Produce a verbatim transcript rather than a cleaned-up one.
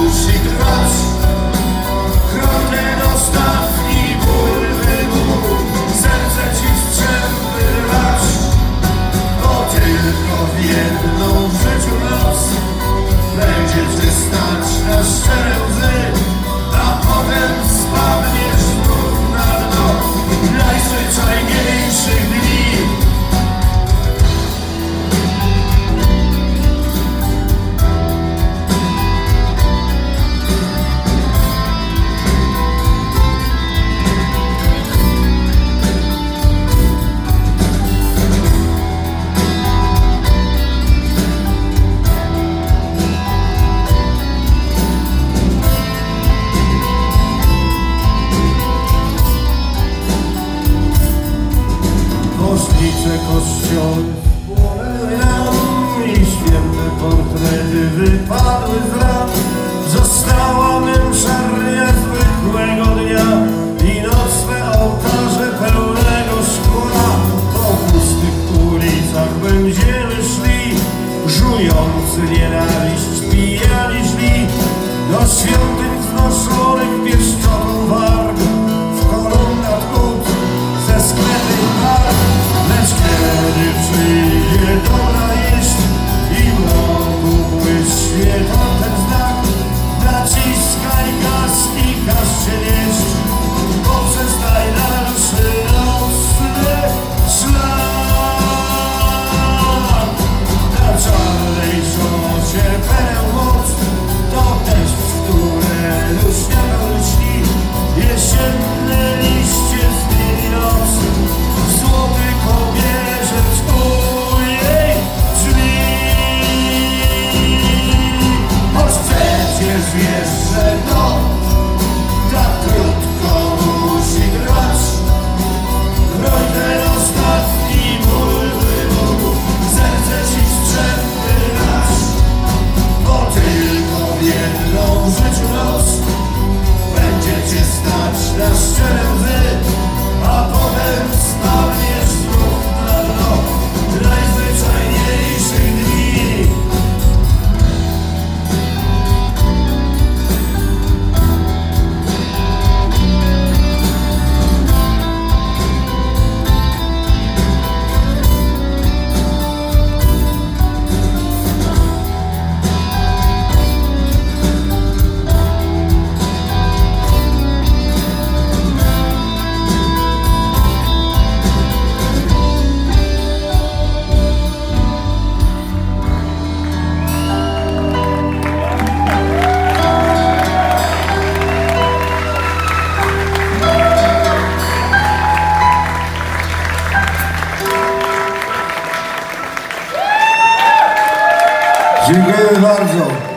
musi trwać. Krok ten ostatni ból wybuch, serce ci strzępy rać, bo tylko w jedną w życiu noc będzie cię stać na szczere łzy, a potem spadniesz znów na dno najzwyczajniejszych dni. Bożnice kościoły wpłynęły nam i święte portrety wypadły z ram. Została męsza niezwykłego dnia i nocne ołtarze pełnego szkła. Po pustych ulicach będziemy szli, żujący nienawiść, pijani źli, do świątyń wznoszonych pieszczotą warg, w kolumnach kut ze sklepy barw. Lecz kiedy przyjdzie dobra jeść i mroku błyśnie tamten znak, naciskaj gaz i każ się nieść, bo przez najdalszy nocny szlak. Na czarnej szosie pereł moc, to deszcz, które luśnianą lśni, jesienne liście zmieni noc w złoty kobierzec u jej drzwi. Choć przecież wiesz, że to tak krótko musi trwać. Broń ten ostatni ból wybuch, serce ci strzępy rać, bo tylko w jedną w życiu noc będzie cię stać na szczere łzy, a potem spadniesz znów na dno najzwyczajniejszych dni. Dziękuję bardzo.